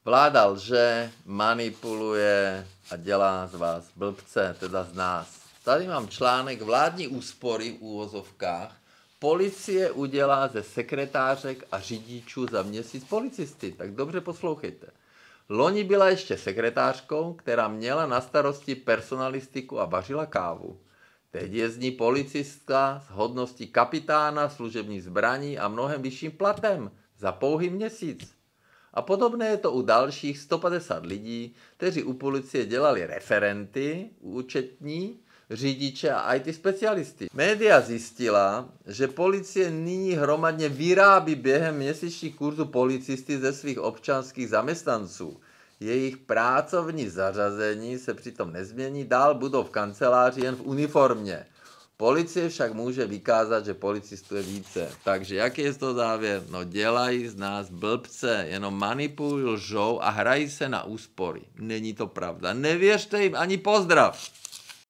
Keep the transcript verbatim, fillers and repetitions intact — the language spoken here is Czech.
Vláda lže, manipuluje a dělá z vás blbce, teda z nás. Tady mám článek Vládní úspory v úvozovkách. Policie udělá ze sekretářek a řidičů za měsíc policisty. Tak dobře poslouchejte. Loni byla ještě sekretářkou, která měla na starosti personalistiku a vařila kávu. Teď je z ní policistka s hodností kapitána, služební zbraní a mnohem vyšším platem za pouhý měsíc. A podobné je to u dalších sto padesát lidí, kteří u policie dělali referenty, účetní, řidiče a í té specialisty. Média zjistila, že policie nyní hromadně vyrábí během měsíčních kurzů policisty ze svých občanských zaměstnanců. Jejich pracovní zařazení se přitom nezmění, dál budou v kanceláři jen v uniformě. Policie však může vykázat, že policistů je více. Takže jaký je to závěr? No dělají z nás blbce, jenom manipulují, lžou a hrají se na úspory. Není to pravda. Nevěřte jim ani pozdrav.